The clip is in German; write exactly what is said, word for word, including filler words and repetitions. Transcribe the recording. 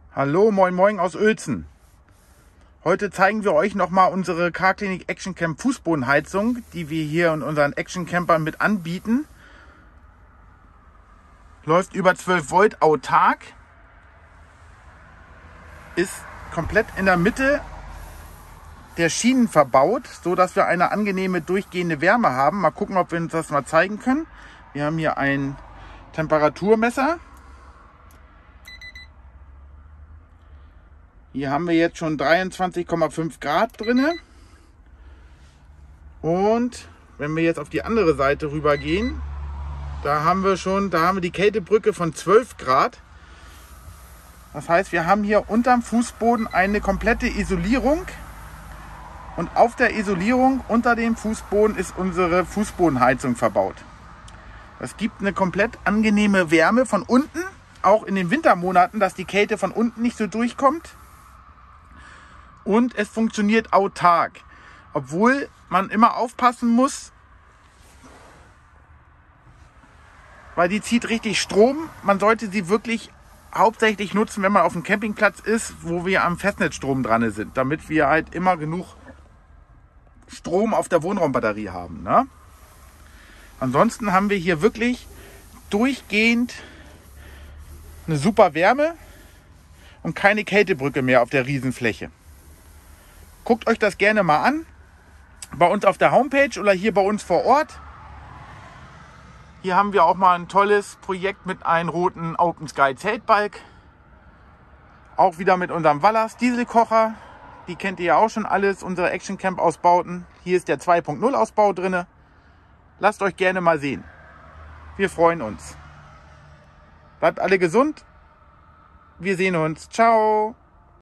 Hallo, moin moin aus Uelzen. Heute zeigen wir euch nochmal unsere Car-Clinic Action Camp Fußbodenheizung, die wir hier in unseren Action Campern mit anbieten. Läuft über zwölf Volt autark, ist komplett in der Mitte der Schienen verbaut, so dass wir eine angenehme durchgehende Wärme haben. Mal gucken, ob wir uns das mal zeigen können. Wir haben hier ein Temperaturmesser. Hier haben wir jetzt schon dreiundzwanzig Komma fünf Grad drinne. Und wenn wir jetzt auf die andere Seite rüber gehen, da haben wir schon, da haben wir die Kältebrücke von zwölf Grad. Das heißt, wir haben hier unterm Fußboden eine komplette Isolierung. Und auf der Isolierung unter dem Fußboden ist unsere Fußbodenheizung verbaut. Das gibt eine komplett angenehme Wärme von unten, auch in den Wintermonaten, dass die Kälte von unten nicht so durchkommt. Und es funktioniert autark, obwohl man immer aufpassen muss, weil die zieht richtig Strom. Man sollte sie wirklich hauptsächlich nutzen, wenn man auf dem Campingplatz ist, wo wir am Festnetzstrom dran sind, damit wir halt immer genug Strom auf der Wohnraumbatterie haben, ne? Ansonsten haben wir hier wirklich durchgehend eine super Wärme und keine Kältebrücke mehr auf der Riesenfläche. Guckt euch das gerne mal an, bei uns auf der Homepage oder hier bei uns vor Ort. Hier haben wir auch mal ein tolles Projekt mit einem roten Open Sky Zeltbalg. Auch wieder mit unserem Wallers Dieselkocher. Die kennt ihr ja auch schon alles, unsere Action Camp Ausbauten. Hier ist der zwei Punkt null Ausbau drin. Lasst euch gerne mal sehen. Wir freuen uns. Bleibt alle gesund. Wir sehen uns. Ciao.